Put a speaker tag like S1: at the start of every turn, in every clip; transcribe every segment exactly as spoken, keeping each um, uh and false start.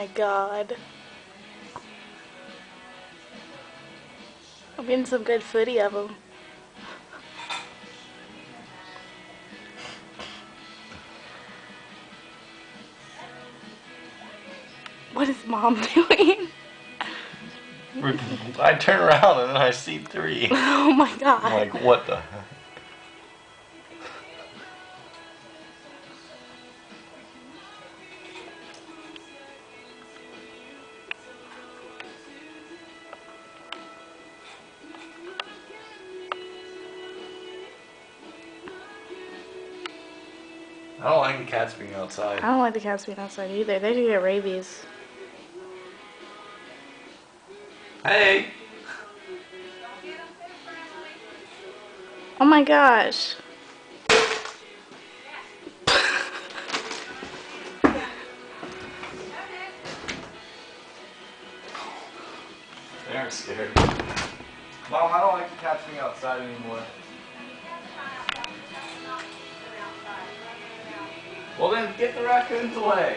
S1: my god. I'm getting some good footy of them. What is Mom doing?
S2: I turn around and then I see three.
S1: Oh my god.
S2: I'm like, what the heck? I don't like the cats being outside.
S1: I don't like the cats being outside either. They do get rabies.
S2: Hey!
S1: Oh my gosh.
S2: They aren't scared. Mom, I don't like the cats being outside anymore. Well then, get the raccoons away.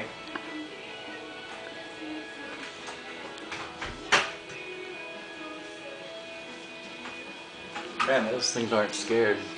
S2: Man, those things aren't scared.